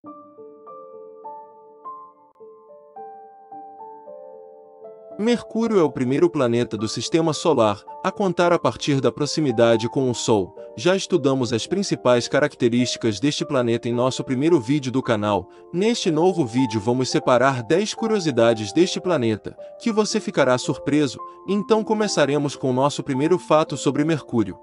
Mercúrio é o primeiro planeta do Sistema Solar, a contar a partir da proximidade com o Sol. Já estudamos as principais características deste planeta em nosso primeiro vídeo do canal. Neste novo vídeo vamos separar 10 curiosidades deste planeta, que você ficará surpreso. Então começaremos com o nosso primeiro fato sobre Mercúrio.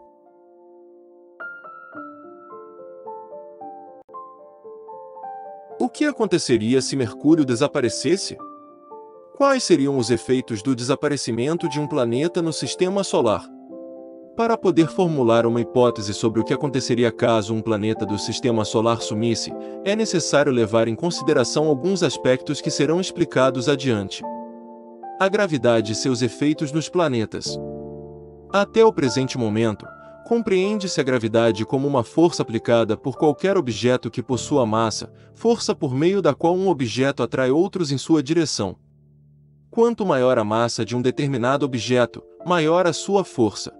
O que aconteceria se Mercúrio desaparecesse? Quais seriam os efeitos do desaparecimento de um planeta no Sistema Solar? Para poder formular uma hipótese sobre o que aconteceria caso um planeta do Sistema Solar sumisse, é necessário levar em consideração alguns aspectos que serão explicados adiante. A gravidade e seus efeitos nos planetas. Até o presente momento, compreende-se a gravidade como uma força aplicada por qualquer objeto que possua massa, força por meio da qual um objeto atrai outros em sua direção. Quanto maior a massa de um determinado objeto, maior a sua força.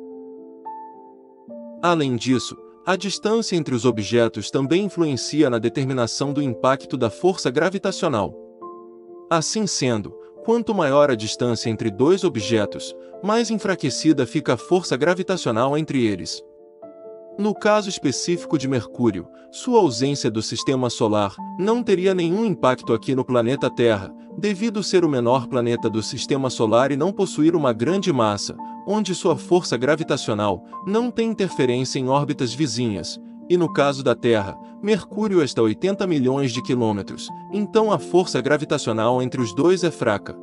Além disso, a distância entre os objetos também influencia na determinação do impacto da força gravitacional. Assim sendo, quanto maior a distância entre dois objetos, mais enfraquecida fica a força gravitacional entre eles. No caso específico de Mercúrio, sua ausência do Sistema Solar não teria nenhum impacto aqui no planeta Terra, devido ser o menor planeta do Sistema Solar e não possuir uma grande massa, onde sua força gravitacional não tem interferência em órbitas vizinhas. E no caso da Terra, Mercúrio está a 80 milhões de quilômetros, então a força gravitacional entre os dois é fraca.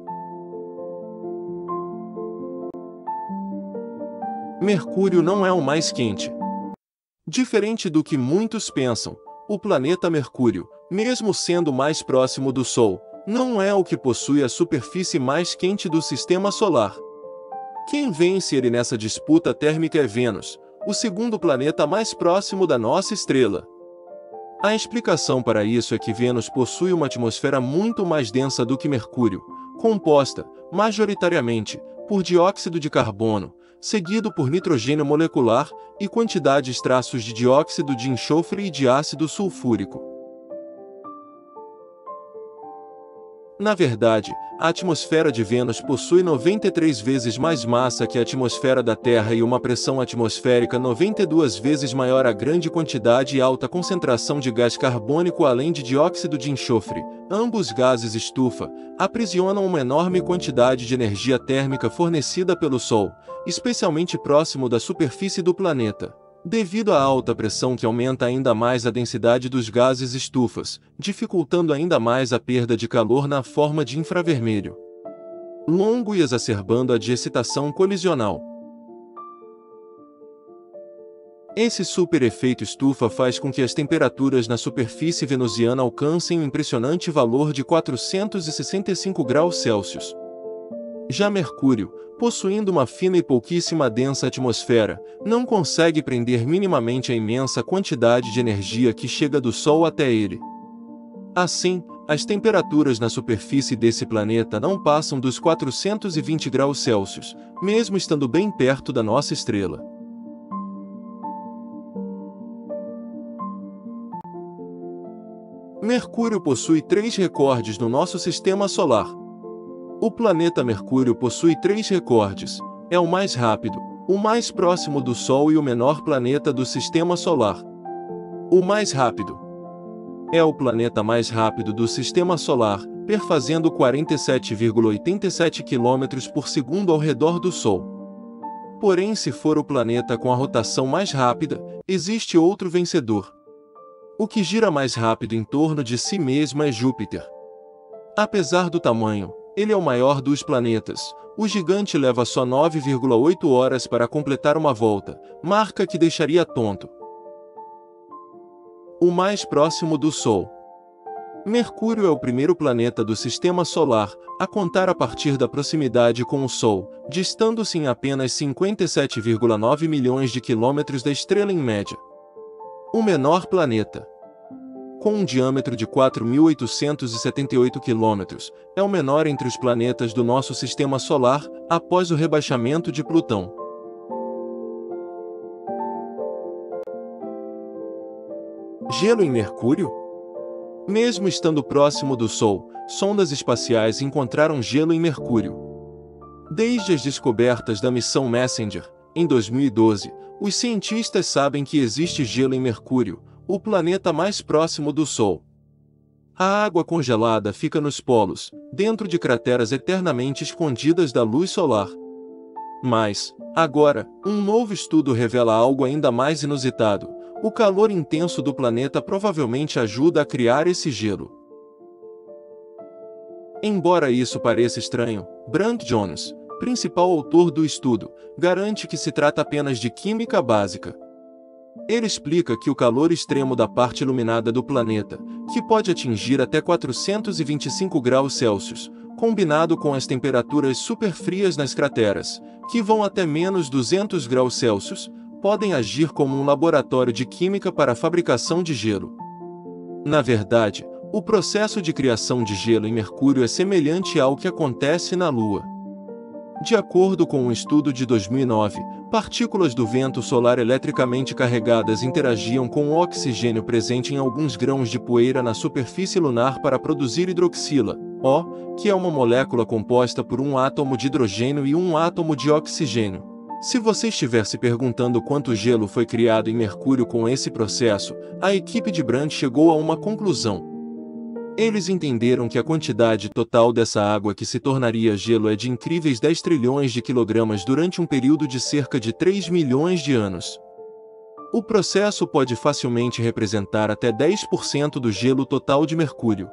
Mercúrio não é o mais quente. Diferente do que muitos pensam, o planeta Mercúrio, mesmo sendo mais próximo do Sol, não é o que possui a superfície mais quente do Sistema Solar. Quem vence ele nessa disputa térmica é Vênus, o segundo planeta mais próximo da nossa estrela. A explicação para isso é que Vênus possui uma atmosfera muito mais densa do que Mercúrio, composta, majoritariamente, por dióxido de carbono, seguido por nitrogênio molecular e quantidades traços de dióxido de enxofre e de ácido sulfúrico. Na verdade, a atmosfera de Vênus possui 93 vezes mais massa que a atmosfera da Terra e uma pressão atmosférica 92 vezes maior. A grande quantidade e alta concentração de gás carbônico além de dióxido de enxofre, ambos gases estufa, aprisionam uma enorme quantidade de energia térmica fornecida pelo Sol, especialmente próximo da superfície do planeta. Devido à alta pressão que aumenta ainda mais a densidade dos gases estufas, dificultando ainda mais a perda de calor na forma de infravermelho longo e exacerbando a de excitação colisional. Esse super-efeito estufa faz com que as temperaturas na superfície venusiana alcancem um impressionante valor de 465 graus Celsius. Já Mercúrio, possuindo uma fina e pouquíssima densa atmosfera, não consegue prender minimamente a imensa quantidade de energia que chega do Sol até ele. Assim, as temperaturas na superfície desse planeta não passam dos 420 graus Celsius, mesmo estando bem perto da nossa estrela. Mercúrio possui 3 recordes no nosso Sistema Solar. O planeta Mercúrio possui 3 recordes: é o mais rápido, o mais próximo do Sol e o menor planeta do Sistema Solar. O mais rápido é o planeta mais rápido do Sistema Solar, perfazendo 47,87 km por segundo ao redor do Sol. Porém, se for o planeta com a rotação mais rápida, existe outro vencedor. O que gira mais rápido em torno de si mesmo é Júpiter. Apesar do tamanho, ele é o maior dos planetas. O gigante leva só 9,8 horas para completar uma volta, marca que deixaria tonto. O mais próximo do Sol. Mercúrio é o primeiro planeta do Sistema Solar, a contar a partir da proximidade com o Sol, distando-se em apenas 57,9 milhões de quilômetros da estrela em média. O menor planeta, com um diâmetro de 4.878 km, é o menor entre os planetas do nosso Sistema Solar, após o rebaixamento de Plutão. Gelo em Mercúrio? Mesmo estando próximo do Sol, sondas espaciais encontraram gelo em Mercúrio. Desde as descobertas da missão Messenger, em 2012, os cientistas sabem que existe gelo em Mercúrio, o planeta mais próximo do Sol. A água congelada fica nos polos, dentro de crateras eternamente escondidas da luz solar. Mas, agora, um novo estudo revela algo ainda mais inusitado. O calor intenso do planeta provavelmente ajuda a criar esse gelo. Embora isso pareça estranho, Brant Jones, principal autor do estudo, garante que se trata apenas de química básica. Ele explica que o calor extremo da parte iluminada do planeta, que pode atingir até 425 graus Celsius, combinado com as temperaturas superfrias nas crateras, que vão até menos 200 graus Celsius, podem agir como um laboratório de química para a fabricação de gelo. Na verdade, o processo de criação de gelo em Mercúrio é semelhante ao que acontece na Lua. De acordo com um estudo de 2009, partículas do vento solar eletricamente carregadas interagiam com o oxigênio presente em alguns grãos de poeira na superfície lunar para produzir hidroxila, O, que é uma molécula composta por um átomo de hidrogênio e um átomo de oxigênio. Se você estiver se perguntando quanto gelo foi criado em Mercúrio com esse processo, a equipe de Brant chegou a uma conclusão. Eles entenderam que a quantidade total dessa água que se tornaria gelo é de incríveis 10 trilhões de quilogramas durante um período de cerca de 3 milhões de anos. O processo pode facilmente representar até 10% do gelo total de Mercúrio.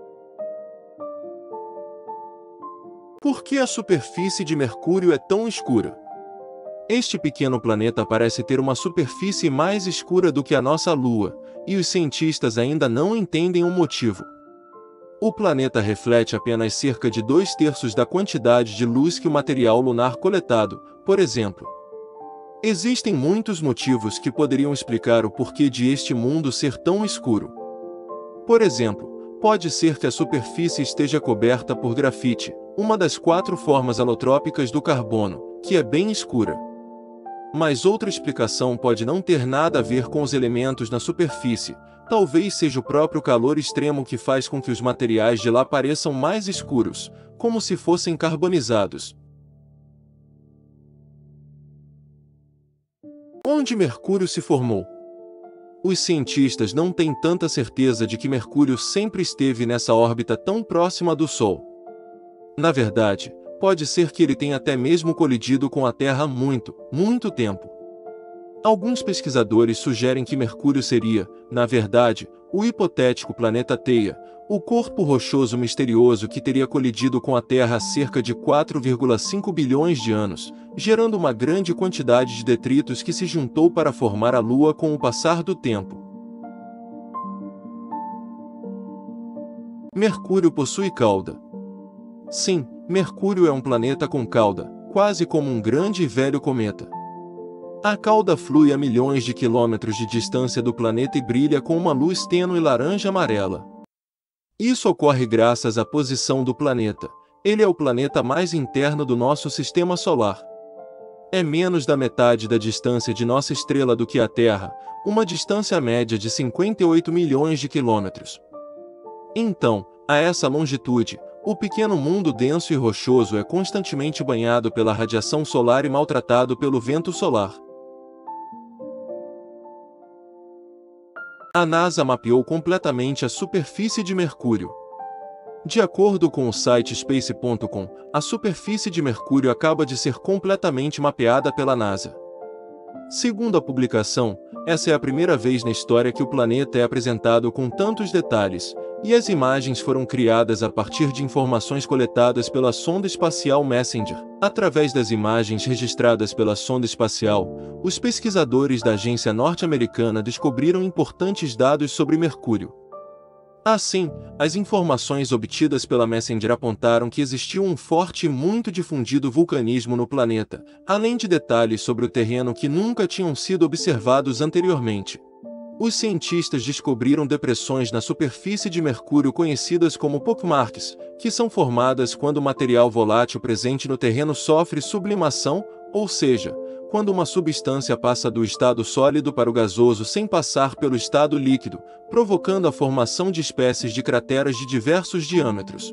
Por que a superfície de Mercúrio é tão escura? Este pequeno planeta parece ter uma superfície mais escura do que a nossa Lua, e os cientistas ainda não entendem o motivo. O planeta reflete apenas cerca de 2/3 da quantidade de luz que o material lunar coletado, por exemplo. Existem muitos motivos que poderiam explicar o porquê de este mundo ser tão escuro. Por exemplo, pode ser que a superfície esteja coberta por grafite, uma das 4 formas alotrópicas do carbono, que é bem escura. Mas outra explicação pode não ter nada a ver com os elementos na superfície. Talvez seja o próprio calor extremo que faz com que os materiais de lá pareçam mais escuros, como se fossem carbonizados. Onde Mercúrio se formou? Os cientistas não têm tanta certeza de que Mercúrio sempre esteve nessa órbita tão próxima do Sol. Na verdade, pode ser que ele tenha até mesmo colidido com a Terra há muito, muito tempo. Alguns pesquisadores sugerem que Mercúrio seria, na verdade, o hipotético planeta Theia, o corpo rochoso misterioso que teria colidido com a Terra há cerca de 4,5 bilhões de anos, gerando uma grande quantidade de detritos que se juntou para formar a Lua com o passar do tempo. Mercúrio possui cauda. Sim, Mercúrio é um planeta com cauda, quase como um grande e velho cometa. A cauda flui a milhões de quilômetros de distância do planeta e brilha com uma luz tênue laranja-amarela. Isso ocorre graças à posição do planeta. Ele é o planeta mais interno do nosso sistema solar. É menos da metade da distância de nossa estrela do que a Terra, uma distância média de 58 milhões de quilômetros. Então, a essa longitude, o pequeno mundo denso e rochoso é constantemente banhado pela radiação solar e maltratado pelo vento solar. A NASA mapeou completamente a superfície de Mercúrio. De acordo com o site Space.com, a superfície de Mercúrio acaba de ser completamente mapeada pela NASA. Segundo a publicação, essa é a primeira vez na história que o planeta é apresentado com tantos detalhes, e as imagens foram criadas a partir de informações coletadas pela sonda espacial Messenger. Através das imagens registradas pela sonda espacial, os pesquisadores da agência norte-americana descobriram importantes dados sobre Mercúrio. Assim, as informações obtidas pela Messenger apontaram que existiu um forte e muito difundido vulcanismo no planeta, além de detalhes sobre o terreno que nunca tinham sido observados anteriormente. Os cientistas descobriram depressões na superfície de Mercúrio conhecidas como pockmarks, que são formadas quando o material volátil presente no terreno sofre sublimação, ou seja, quando uma substância passa do estado sólido para o gasoso sem passar pelo estado líquido, provocando a formação de espécies de crateras de diversos diâmetros.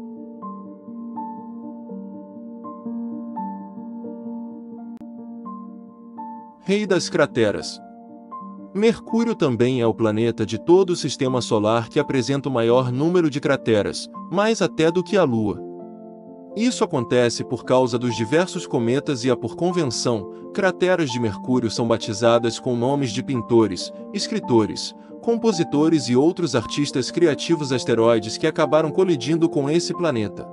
Rei das crateras. Mercúrio também é o planeta de todo o Sistema Solar que apresenta o maior número de crateras, mais até do que a Lua. Isso acontece por causa dos diversos cometas e por convenção, crateras de Mercúrio são batizadas com nomes de pintores, escritores, compositores e outros artistas criativos asteroides que acabaram colidindo com esse planeta.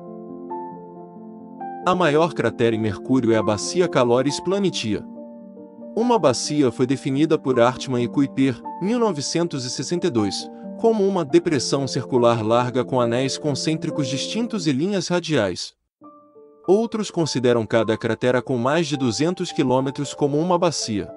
A maior cratera em Mercúrio é a Bacia Caloris Planitia. Uma bacia foi definida por Hartmann e Kuiper, 1962, como uma depressão circular larga com anéis concêntricos distintos e linhas radiais. Outros consideram cada cratera com mais de 200 quilômetros como uma bacia.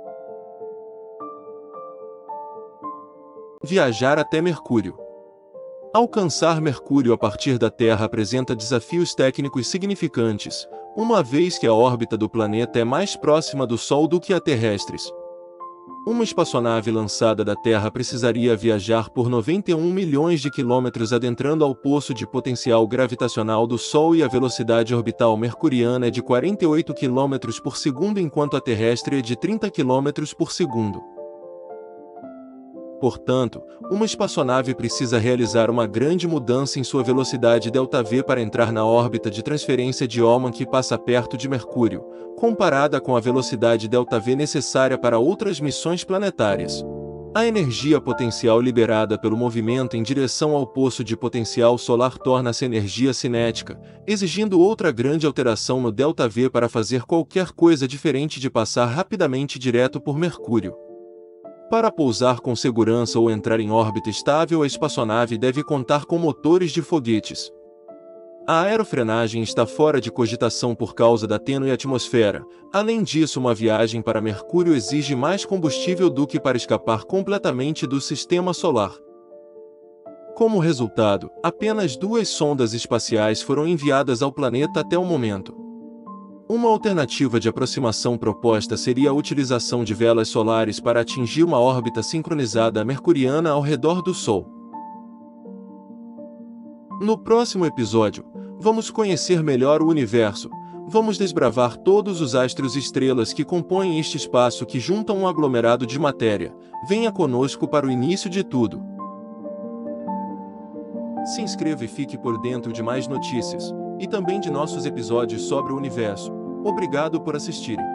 Viajar até Mercúrio. Alcançar Mercúrio a partir da Terra apresenta desafios técnicos significantes, uma vez que a órbita do planeta é mais próxima do Sol do que a terrestres. Uma espaçonave lançada da Terra precisaria viajar por 91 milhões de quilômetros adentrando ao poço de potencial gravitacional do Sol e a velocidade orbital mercuriana é de 48 km por segundo enquanto a terrestre é de 30 km por segundo. Portanto, uma espaçonave precisa realizar uma grande mudança em sua velocidade ΔV para entrar na órbita de transferência de Hohmann que passa perto de Mercúrio, comparada com a velocidade ΔV necessária para outras missões planetárias. A energia potencial liberada pelo movimento em direção ao poço de potencial solar torna-se energia cinética, exigindo outra grande alteração no ΔV para fazer qualquer coisa diferente de passar rapidamente direto por Mercúrio. Para pousar com segurança ou entrar em órbita estável, a espaçonave deve contar com motores de foguetes. A aerofrenagem está fora de cogitação por causa da tênue atmosfera. Além disso, uma viagem para Mercúrio exige mais combustível do que para escapar completamente do Sistema Solar. Como resultado, apenas 2 sondas espaciais foram enviadas ao planeta até o momento. Uma alternativa de aproximação proposta seria a utilização de velas solares para atingir uma órbita sincronizada mercuriana ao redor do Sol. No próximo episódio, vamos conhecer melhor o universo. Vamos desbravar todos os astros e estrelas que compõem este espaço que juntam um aglomerado de matéria. Venha conosco para o início de tudo. Se inscreva e fique por dentro de mais notícias, e também de nossos episódios sobre o universo. Obrigado por assistirem.